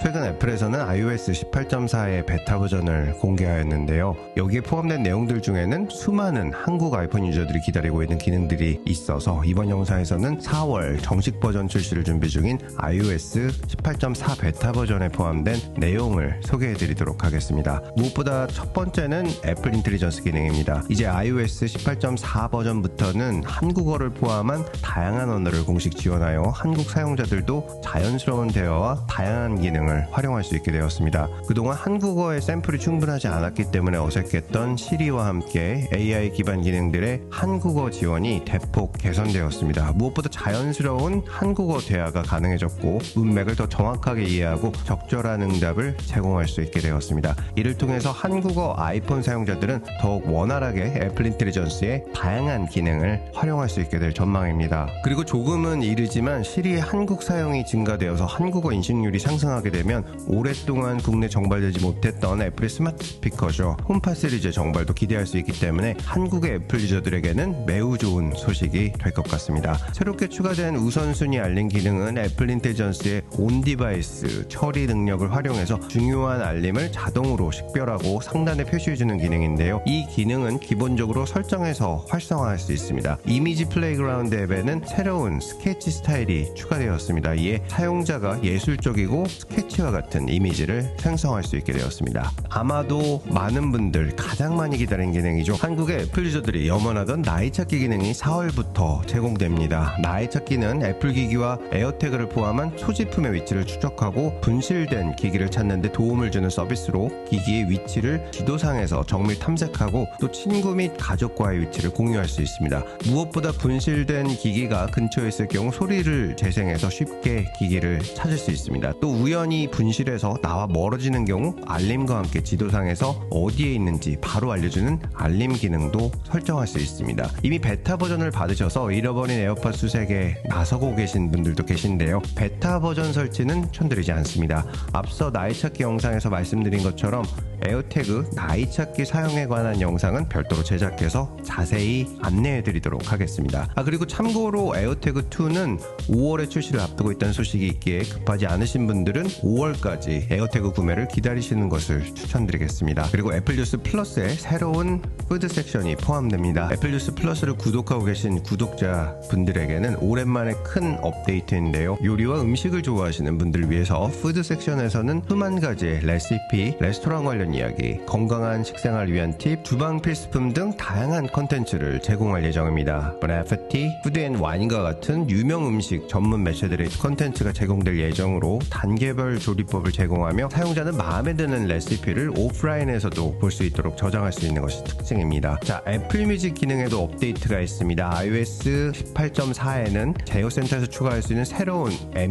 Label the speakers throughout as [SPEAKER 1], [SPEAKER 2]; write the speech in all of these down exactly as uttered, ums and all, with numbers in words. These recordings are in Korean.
[SPEAKER 1] 최근 애플에서는 아이오에스 십팔 점 사의 베타 버전을 공개하였는데요. 여기에 포함된 내용들 중에는 수많은 한국 아이폰 유저들이 기다리고 있는 기능들이 있어서 이번 영상에서는 사월 정식 버전 출시를 준비 중인 아이오에스 십팔 점 사 베타 버전에 포함된 내용을 소개해드리도록 하겠습니다. 무엇보다 첫 번째는 애플 인텔리전스 기능입니다. 이제 아이오에스 십팔 점 사 버전부터는 한국어를 포함한 다양한 언어를 공식 지원하여 한국 사용자들도 자연스러운 대화와 다양한 기능을 활용할 수 있게 되었습니다. 그동안 한국어의 샘플이 충분하지 않았기 때문에 어색했던 시리와 함께 에이아이 기반 기능들의 한국어 지원이 대폭 개선되었습니다. 무엇보다 자연스러운 한국어 대화가 가능해졌고 문맥을 더 정확하게 이해하고 적절한 응답을 제공할 수 있게 되었습니다. 이를 통해서 한국어 아이폰 사용자들은 더욱 원활하게 애플 인텔리전스의 다양한 기능을 활용할 수 있게 될 전망입니다. 그리고 조금은 이르지만 시리의 한국 사용이 증가되어서 한국어 인식률이 상승하게 되면 오랫동안 국내 정발되지 못했던 애플의 스마트 스피커죠. 홈팟 시리즈의 정발도 기대할 수 있기 때문에 한국의 애플 유저들에게는 매우 좋은 소식이 될 것 같습니다. 새롭게 추가된 우선순위 알림 기능은 애플 인텔리전스의 온디바이스 처리 능력을 활용해서 중요한 알림을 자동으로 식별하고 상단에 표시해주는 기능인데요. 이 기능은 기본적으로 설정해서 활성화할 수 있습니다. 이미지 플레이그라운드 앱에는 새로운 스케치 스타일이 추가되었습니다. 이에 사용자가 예술적이고 스케치와 같은 이미지를 생성할 수 있게 되었습니다. 아마도 많은 분들 가장 많이 기다린 기능이죠. 한국의 애플 유저들이 염원하던 나이 찾기 기능이 사월부터 제공됩니다. 나이 찾기는 애플 기기와 에어태그를 포함한 소지품의 위치를 추적하고 분실된 기기를 찾는 데 도움을 주는 서비스로 기기의 위치를 지도상에서 정밀 탐색하고 또 친구 및 가족과의 위치를 공유할 수 있습니다. 무엇보다 분실된 기기가 근처에 있을 경우 소리를 재생해서 쉽게 기기를 찾을 수 있습니다. 또 우연히 분실해서 나와 멀어지는 경우 알림과 함께 지도상에서 어디에 있는지 바로 알려주는 알림 기능도 설정할 수 있습니다. 이미 베타 버전을 받으셔서 잃어버린 에어팟 수색에 나서고 계신 분들도 계신데요. 베타 버전 설치는 추천드리지 않습니다. 앞서 나이 찾기 영상에서 말씀드린 것처럼 에어태그 나이 찾기 사용에 관한 영상은 별도로 제작해서 자세히 안내해 드리도록 하겠습니다. 아 그리고 참고로 에어태그 이는 오월에 출시를 앞두고 있다는 소식이 있기에 급하지 않으신 분들은 오월까지 에어태그 구매를 기다리시는 것을 추천드리겠습니다. 그리고 애플뉴스 플러스에 새로운 푸드 섹션이 포함됩니다. 애플뉴스 플러스를 구독하고 계신 구독자 분들에게는 오랜만에 큰 업데이트인데요. 요리와 음식을 좋아하시는 분들을 위해서 푸드 섹션에서는 수만 가지의 레시피, 레스토랑 관련 이야기, 건강한 식생활을 위한 팁, 주방 필수품 등 다양한 컨텐츠를 제공할 예정입니다. 에프티, 푸드 앤 와인과 같은 유명 음식 전문 매체들의 컨텐츠가 제공될 예정으로 단계별 조리법을 제공하며 사용자는 마음에 드는 레시피를 오프라인에서도 볼 수 있도록 저장할 수 있는 것이 특징입니다. 자, 애플 뮤직 기능에도 업데이트가 있습니다. 아이오에스 십팔 점 사에는 제휴센터에서 추가할 수 있는 새로운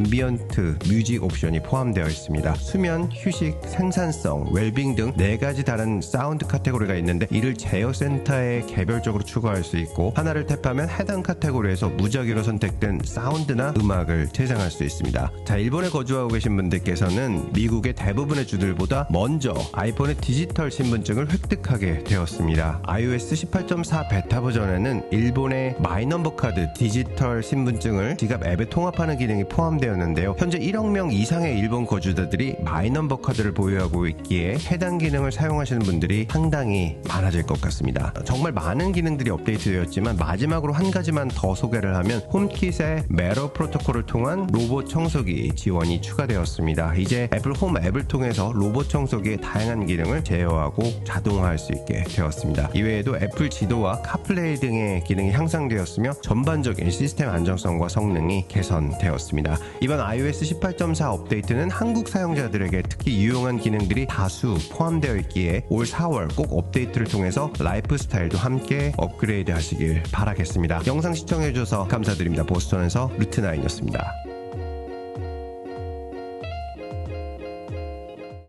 [SPEAKER 1] 앰비언트 뮤직 옵션이 포함되어 있습니다. 수면, 휴식, 생산성, 웰빙 등 네 가지 다른 사운드 카테고리가 있는데 이를 제휴센터에 개별적으로 추가할 수 있고 하나를 탭하면 해당 카테고리에서 무작위로 선택된 사운드나 음악을 재생할 수 있습니다. 자, 일본에 거주하고 계신 분들께서는 미국의 대부분의 주들보다 먼저 아이폰의 디지털 신분증을 획득하게 되었습니다. 아이오에스 십팔 점 사 베타 버전에는 일본의 마이넘버 카드 디지털 신분증을 지갑 앱에 통합하는 기능이 포함되었는데요. 현재 일억 명 이상의 일본 거주자들이 마이넘버 카드를 보유하고 있기에 해당 기능을 사용하시는 분들이 상당히 많아질 것 같습니다. 정말 많은 기능들이 업데이트되었지만 마지막으로 한 가지만 더 소개를 하면 홈킷의 메러 프로토콜을 통한 로봇 청소기 지원이 추가되었습니다. 이제 애플 홈 앱을 통해서 로봇 청소기의 다양한 기능을 제어하고 자동화할 수 있게 되었습니다. 이외에도 애플 지도와 카플레이 등의 기능이 향상되었으며 전반적인 시스템 안정성과 성능이 개선되었습니다. 이번 아이오에스 십팔 점 사 업데이트는 한국 사용자들에게 특히 유용한 기능들이 다수 포함되어 있기에 올 사월 꼭 업데이트를 통해서 라이프 스타일도 함께 업그레이드 하시길 바라겠습니다. 영상 시청해주셔서 감사드립니다. 보스턴에서 루트나인이었습니다.